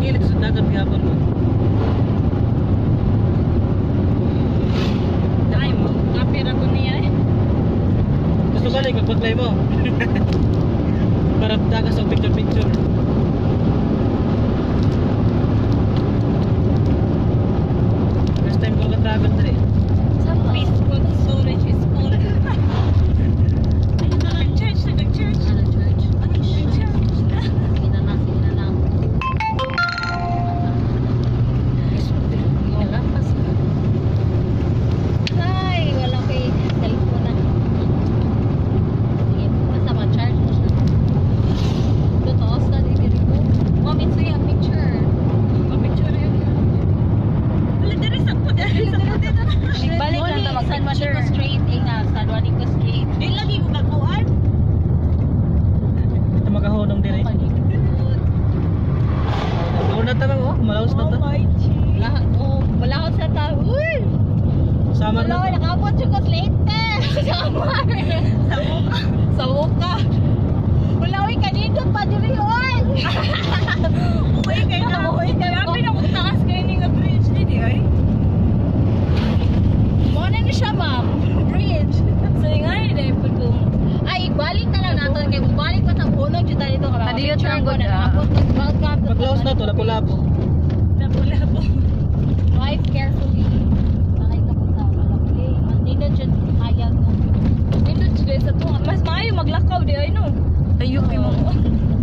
gilid sa dagat gapon mo. Dai mo, kapira ko niya eh. Gusto balik magpaglay mo. Para dagat sa picture. First time ko ka-travel dali. Peaceful, storage is full. Nag-church. Ay, wala kay cellphone na. Sige, basta ma-charge mo siya. Totoo, study dito ko. Comment sa'yo ang picture. Picture yun. Wala dito sa po. Balik lang na San Juanico Straight. San Juanico Straight. Lagi ko kakuan. Ito magahunong din eh. Ako na tamang oh, malaos na to. Malakot sa tao. Uy! Samar na to. Nakabot yung late. Samar. Sa muka. Wala, uy, kanindot pa dito yun. Uy, kayo na. Grabe na kung takas kayo ni nga bridge din eh. Muna na siya, ma'am. Bridge. So, nga yun eh. Ay, ibalik na lang natin. Kaya balik pa sa puno. Dito dito ka. Adiyo, tango na. Pag-laos na to, lapo-lapo. Lapo-lapo. Drive carefully. Sakay ka po sa malaki. Mandinod dyan. Ayaw mo. Mandinod dyan sa tunga. Mas maayo maglakaw di ay no. Ayupi mo.